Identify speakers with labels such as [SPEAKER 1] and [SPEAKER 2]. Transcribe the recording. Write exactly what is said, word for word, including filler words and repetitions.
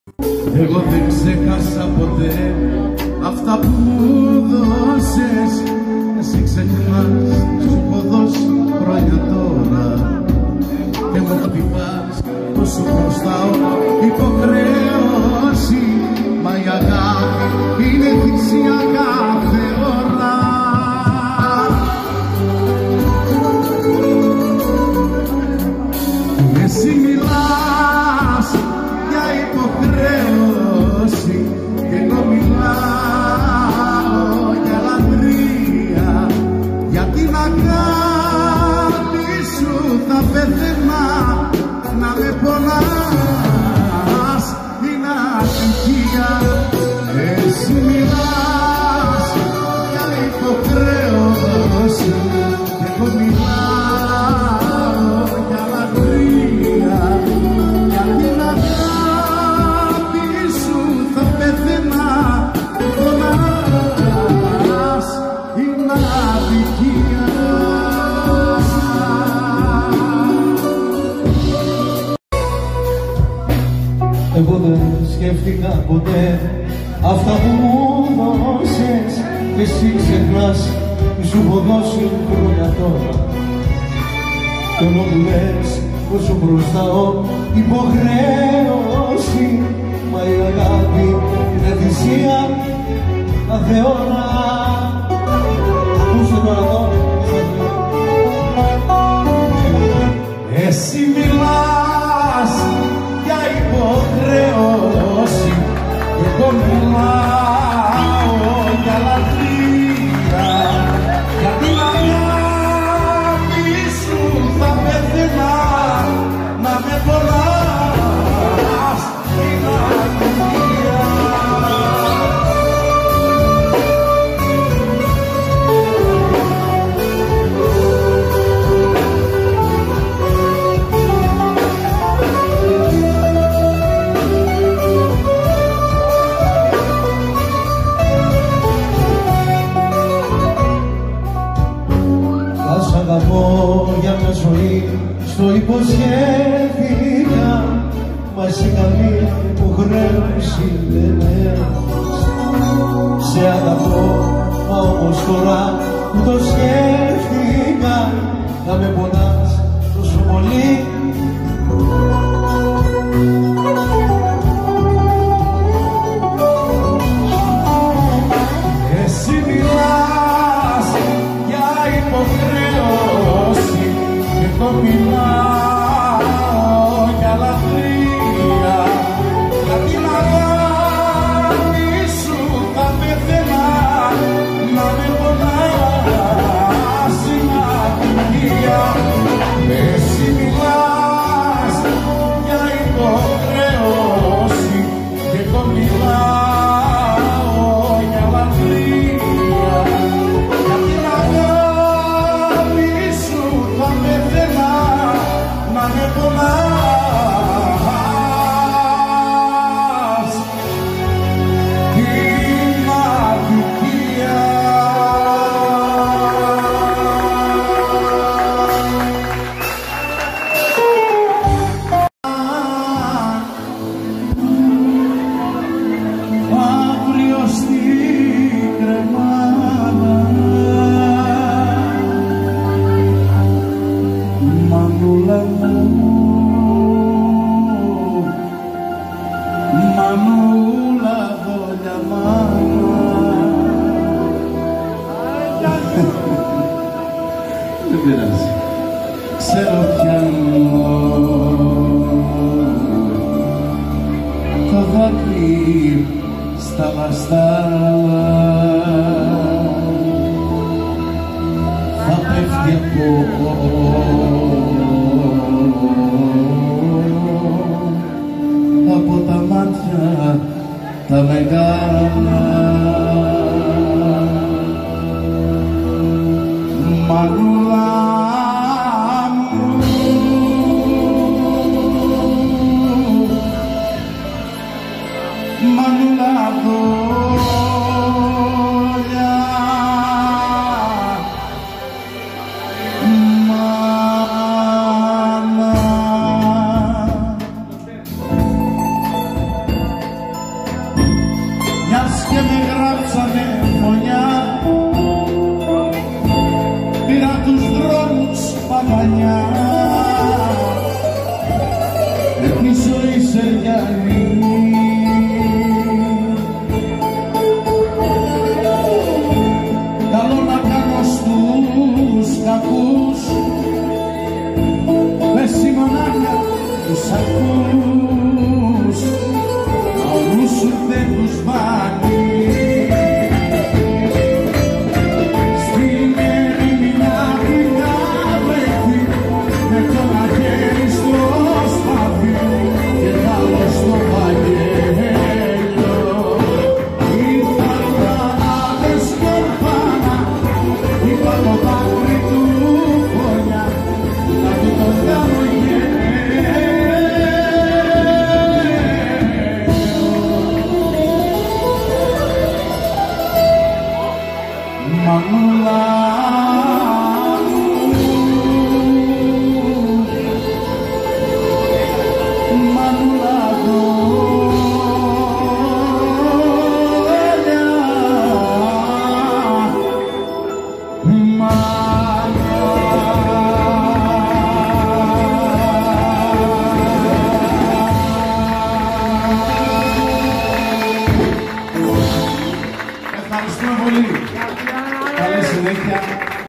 [SPEAKER 1] Εγώ δεν ξέχασα ποτέ αυτά που μου δώσες. Εσύ ξεχνάς, σου έχω δώσει χρόνια τώρα και μου χτυπάς το σου χρωστάω υποχρέωση. Μα η αγάπη είναι θυσία κάθε ώρα. Εσύ μιλάς για υποχρέωση και εγώ μιλάω για λατρεία. Για την αγάπη σου θα πεθαίνα, να με πονάς είναι ατυχία. Εσύ μιλάς για υποχρέωση και εγώ μιλάω για λατρεία. Για την αγάπη σου θα πεθαίνα, πονάς είναι ατυχία.
[SPEAKER 2] Εγώ δεν σκέφτηκα ποτέ αυτά που μου δώσες και εσύ ξεχνάς που σου έχω δώσει χρόνια τώρα. Κι ενώ μου λες πως σου μπροστάω υποχρέωση, μα η αγάπη είναι θυσία κάθε ώρα. Ακούσε τώρα εδώ.
[SPEAKER 1] Εσύ μιλάς για υποχρέωση και εγώ μιλάω για λατρεία. Για την αγάπη σου θα πεθαίνα, να με πονάς είναι ατυχία.
[SPEAKER 2] Αγαπώ για μια ζωή, στο υποσχέθηκα, μα εσύ καμία υποχρέωση δεν έχεις. Σε αγαπώ, μα όμως τώρα που το σκέφτηκα, να με πονάς τόσο πολύ.
[SPEAKER 1] Εσύ μιλάς για υποχρέωση και εγώ μιλάω για λατρεία. Για την αγάπη σου θα πεθαίνα, να με πονάς είναι ατυχία. Εσύ μιλάς για υποχρέωση και εγώ μιλάω για λατρεία. Για την αγάπη σου θα πεθαίνα, να με πονάς είναι αδικία. Αύριο στην Κρεμάνα Μανούλα μου, Μανούλα δόλια μάνα. Δεν πειράζει, ξέρω πιάνω το δάκρυ στα βαστάρα. Θα πέφτει από από τα μάτια τα μεγάλα. Μανούλα μου, Μανούλα δόλια μάνα. γράψανε φωνιά, πήρα τους δρόμους παγανιά, πίσω η Σεριανή. Καλό να κάνω στους κακούς, μες η μονάχα τους ακούς, μα ο νους σου δεν τους βάνει. Στην έρημη να βρήκα βρέχει, με το μαχαίρι στο σπαθί και βάλω στο βαγγέλιο. Ήρθαν γρανάδες κορφάνα, είπα το δάκρυ του φωνιά, να του το κάνω Μανούλα μου, Μανούλα γόλια, Ευχαριστούμε πολύ. Καλή συνέχεια.